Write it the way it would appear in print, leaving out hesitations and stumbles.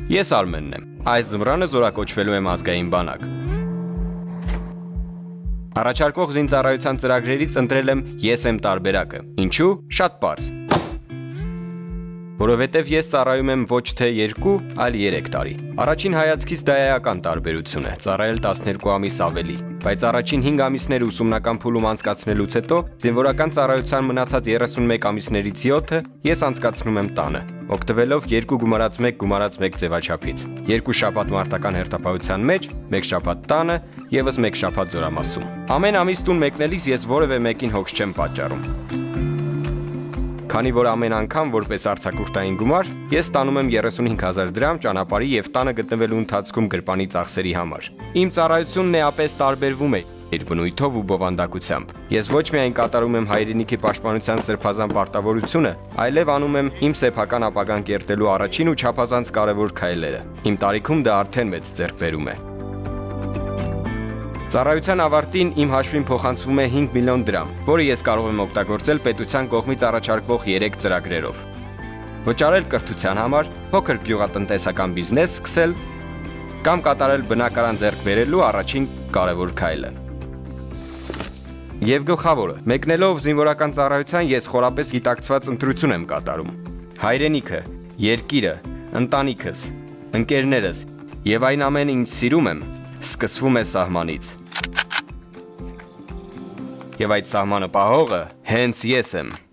Ես Արմենն եմ, այս ձմռանը զորակոչվելու եմ ազգային բանակ։ Առաջարկող զինծառայության ծրագրերից ընտրել եմ «Ես եմ» տարբերակը։ Ինչու՞։ Շատ պարզ։ Որովհետև ես ծառայում եմ ոչ թե 2, այլ 3 տարի։ Առաջին հայացքից դա էական տարբերություն է, ծառայել 12 ամիս ավելի, բայց առաջին 5 ամիսները ուսումնական փուլում անցկացնելուց հետո զինվորական ծառայության մնացած 31 ամիսներից 7-ը ես անցկացնում եմ տանը, օգտվելով 2+1+1 ձևաչափից։ 2 շաբաթ մարտական հերթապահության մեջ, 1 շաբաթ տանը, եւս 1 շաբաթ զորամասում։ Ամեն ամիս տուն մեկնելիս ես որևէ մեկին հոգս չեմ պատճառում։ Քանի որ ամեն անգամ որպես արձակուրդային գումար ես ստանում եմ 35000 դրամ ճանապարհի եւ տանը գտնվելու ընթացքում գրպանի ծախսերի համար։ Իմ ծառայությունն էապես տարբերվում է իր բնույթով ու բովանդակությամբ։ Ես ոչ միայն կատարում եմ հայրենիքի պաշտպանության սրբազան պարտավորությունը, այլև անում եմ իմ սեփական ապագան կերտելու առաջին ու չափազանց կարևոր քայլերը։ Իմ տարիքում դա արդեն մեծ ձեռքբերում է։ Ծառայության ավարտին իմ հաշվին փոխանցվում է 5 միլիոն դրամ, որը ես կարող եմ օգտագործել պետության կողմից առաջարկվող 3 ծրագրերով։ Վճարել կրթության համար, փոքր գյուղատնտեսական բիզնես սկսել կամ կատարել բնակարան ձեռք բերելու առաջին կարևոր քայլը։ Եվ գլխավորը, մեկնելով զինվորական ծառայության ես խորապես գիտակցված ընտրություն եմ կատարում։ Հայրենիքը, երկիրը, ընտանիքս, ընկերներս եւ այն ամենը, ինչ սիրում եմ, սկսվում է սահմանից։ Եվ այդ սահմանը պահողը հենց ես եմ։